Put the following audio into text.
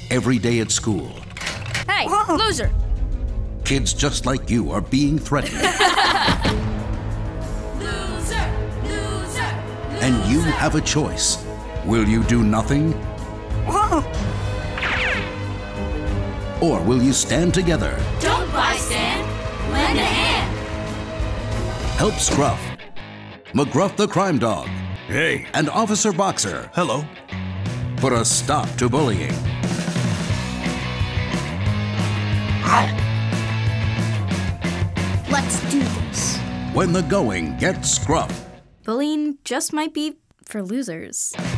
every day at school. Hey, loser! Kids just like you are being threatened. Loser! Loser! And you have a choice. Will you do nothing? Or will you stand together? Don't bystand! Lend a hand! Help Scruff, McGruff the crime dog, Hey. and Officer Boxer Hello. put a stop to bullying. Let's do this. When the going gets scruff. Bullying just might be for losers.